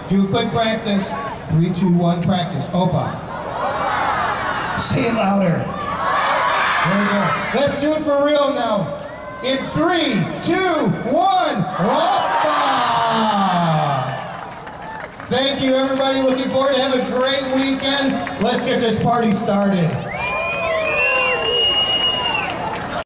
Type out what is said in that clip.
Do a quick practice. 3, 2, 1, practice. Opa. Say it louder. There we go. Let's do it for real now. In 3, 2, 1, Opa! Thank you, everybody. Looking forward to have a great weekend. Let's get this party started.